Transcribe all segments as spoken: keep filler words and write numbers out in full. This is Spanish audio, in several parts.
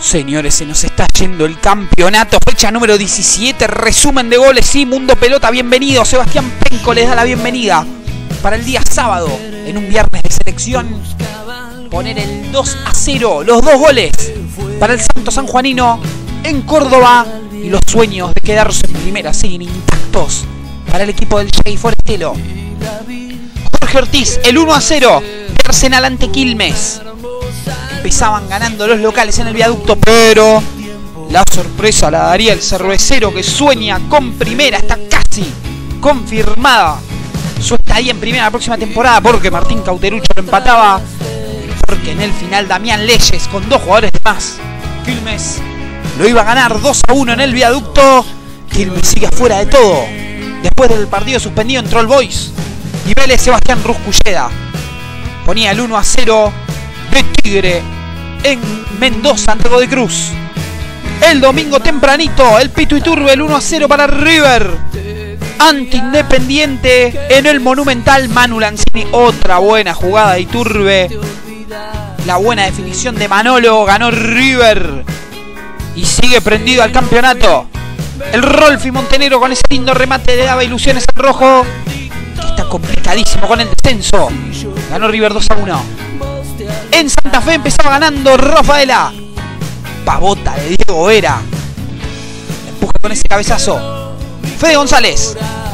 Señores, se nos está yendo el campeonato. Fecha número diecisiete, resumen de goles. Sí, Mundo Pelota, bienvenido. Sebastián Penco les da la bienvenida para el día sábado, en un viernes de selección. Poner el dos a cero, los dos goles para el Santo Sanjuanino en Córdoba. Y los sueños de quedarse en primera siguen intactos para el equipo del Jay Forestelo. Jorge Ortiz, el uno a cero de Arsenal ante Quilmes. Empezaban ganando los locales en el viaducto, pero la sorpresa la daría el cervecero, que sueña con primera. Está casi confirmada su estadía en primera la próxima temporada, porque Martín Cauterucho lo empataba, porque en el final Damián Leyes, con dos jugadores de más, Quilmes lo iba a ganar dos a uno en el viaducto. Quilmes sigue afuera de todo. Después del partido suspendido entró el Boys y Vélez. Sebastián Rusculleda ponía el uno a cero de Tigre en Mendoza ante Godoy Cruz. El domingo tempranito, el Pito Iturbe, el uno a cero para River ante Independiente en el Monumental. Manu Lanzini, otra buena jugada de Iturbe. La buena definición de Manolo, ganó River y sigue prendido al campeonato. El Rolfi Montenegro con ese lindo remate le daba ilusiones al rojo, que está complicadísimo con el descenso. Ganó River dos a uno. En Santa Fe empezaba ganando Rafaela. Pavota de Diego Vera. Empuja con ese cabezazo Fede González.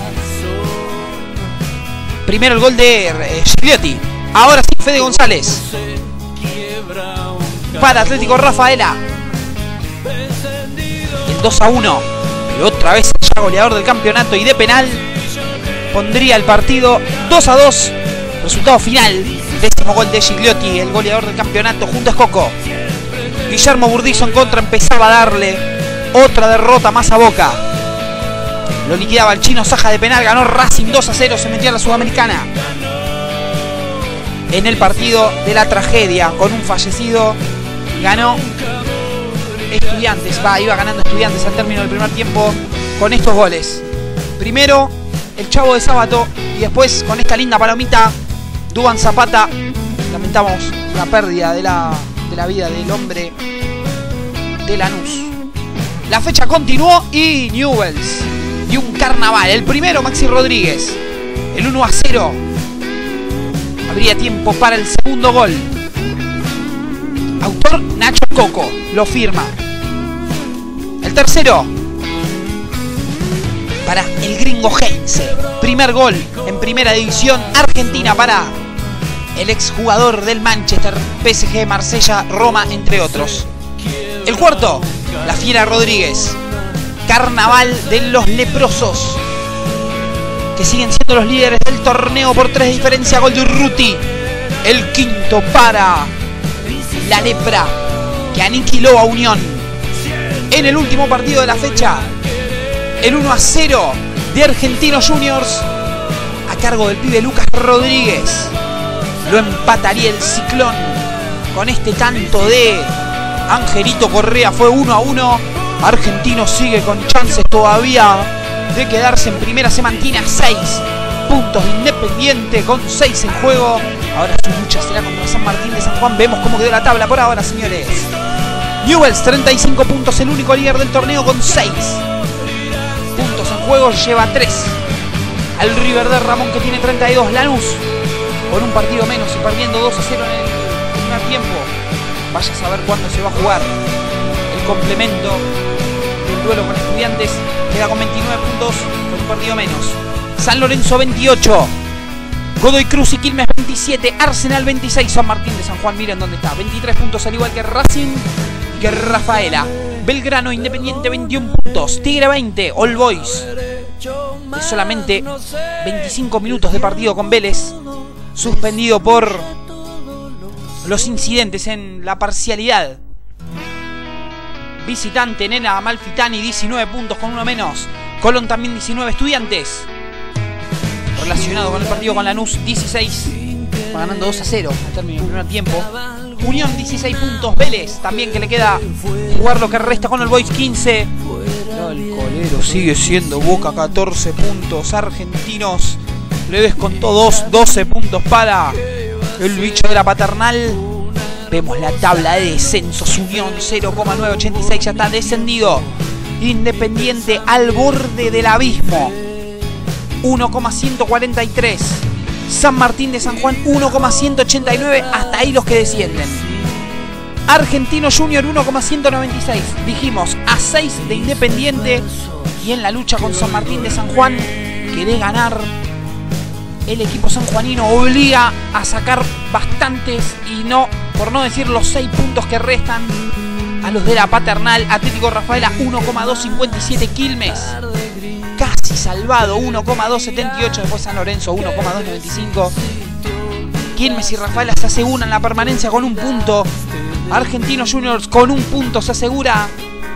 Primero el gol de eh, Gigliotti. Ahora sí, Fede González para Atlético Rafaela. El dos a uno. Pero otra vez ya goleador del campeonato y de penal pondría el partido dos a dos. Resultado final. Décimo gol de Gigliotti, el goleador del campeonato junto a Escoco. Guillermo Burdizo en contra empezaba a darle otra derrota más a Boca. Lo liquidaba el chino Saja de penal. Ganó Racing dos a cero, se metió a la Sudamericana. En el partido de la tragedia, con un fallecido, ganó Estudiantes. Va, iba ganando Estudiantes al término del primer tiempo con estos goles. Primero el Chavo de Sábato y después, con esta linda palomita, Duván Zapata. Lamentamos la pérdida de la, de la vida del hombre de Lanús. La fecha continuó y Newell's dio un carnaval. El primero, Maxi Rodríguez, el uno a cero. Habría tiempo para el segundo gol. Autor Nacho Coco, lo firma. El tercero para el gringo Heinze. Primer gol en primera división argentina para el exjugador del Manchester, P S G, Marsella, Roma, entre otros. El cuarto, la Fiera Rodríguez. Carnaval de los leprosos, que siguen siendo los líderes del torneo por tres de diferencia. Gol de Urruti. El quinto para la lepra, que aniquiló a Unión en el último partido de la fecha. El uno a cero de Argentinos Juniors a cargo del pibe Lucas Rodríguez. Lo empataría el Ciclón con este tanto de Angelito Correa. Fue uno a uno. Argentino sigue con chances todavía de quedarse en primera. Se mantiene a seis puntos de Independiente con seis en juego. Ahora su lucha será contra San Martín de San Juan. Vemos cómo quedó la tabla por ahora, señores. Newell's, treinta y cinco puntos, el único líder del torneo con seis puntos en juego. Lleva tres al River de Ramón, que tiene treinta y dos. Lanús con un partido menos y perdiendo dos a cero en el primer tiempo. Vaya a saber cuándo se va a jugar el complemento del duelo con Estudiantes. Queda con veintinueve puntos, con un partido menos. San Lorenzo veintiocho, Godoy Cruz y Quilmes veintisiete, Arsenal veintiséis, San Martín de San Juan, miren dónde está, veintitrés puntos, al igual que Racing y que Rafaela. Belgrano Independiente veintiún puntos, Tigre veinte, All Boys de solamente veinticinco minutos de partido con Vélez, suspendido por los incidentes en la parcialidad visitante. Nena Amalfitani diecinueve puntos con uno menos. Colón también diecinueve. Estudiantes, relacionado con el partido con Lanús, dieciséis, va ganando dos a cero al término del primer tiempo. Unión dieciséis puntos. Vélez también, que le queda jugar lo que resta con el Boys, quince. Pero el colero sigue siendo Boca, catorce puntos. Argentinos le descontó dos, doce puntos para el bicho de la Paternal. Vemos la tabla de descensos. Unión cero coma novecientos ochenta y seis, ya está descendido. Independiente al borde del abismo, uno coma ciento cuarenta y tres. San Martín de San Juan, uno coma ciento ochenta y nueve. Hasta ahí los que descienden. Argentino Junior, uno coma ciento noventa y seis. Dijimos, a seis de Independiente. Y en la lucha con San Martín de San Juan, que de ganar, el equipo sanjuanino obliga a sacar bastantes, y no, por no decir los seis puntos que restan, a los de la Paternal. Atlético Rafaela, uno coma doscientos cincuenta y siete. Quilmes, casi salvado, uno coma doscientos setenta y ocho. Después San Lorenzo, uno coma doscientos noventa y cinco. Quilmes y Rafaela se aseguran la permanencia con un punto. Argentinos Juniors con un punto se asegura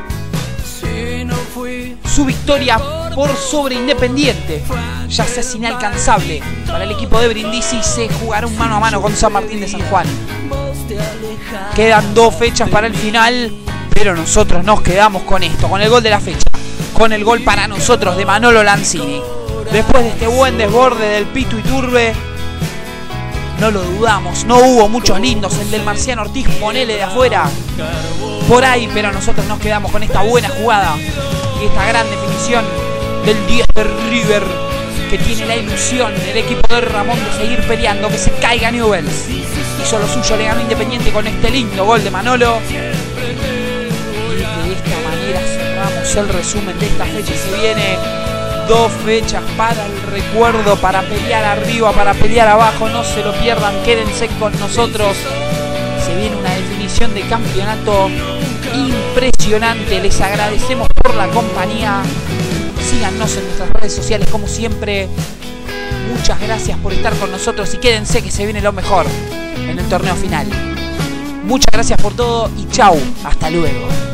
su victoria por sobre Independiente. Ya se hace inalcanzable para el equipo de Brindisi. Se jugará un mano a mano con San Martín de San Juan. Quedan dos fechas para el final, pero nosotros nos quedamos con esto, con el gol de la fecha, con el gol para nosotros de Manolo Lanzini. Después de este buen desborde del Pitu Iturbe, no lo dudamos, no hubo muchos lindos. El del Marciano Ortiz, ponele de afuera, por ahí, pero nosotros nos quedamos con esta buena jugada y esta gran definición del diez de River, que tiene la ilusión del equipo de Ramón de seguir peleando, que se caiga Newell's. Hizo lo suyo, le ganó Independiente con este lindo gol de Manolo. Y de esta manera cerramos el resumen de esta fecha. Se viene dos fechas para el recuerdo, para pelear arriba, para pelear abajo. No se lo pierdan, quédense con nosotros. Se viene una definición de campeonato impresionante. Les agradecemos por la compañía. Síganos en nuestras redes sociales como siempre. Muchas gracias por estar con nosotros y quédense que se viene lo mejor en el torneo final. Muchas gracias por todo y chau, hasta luego.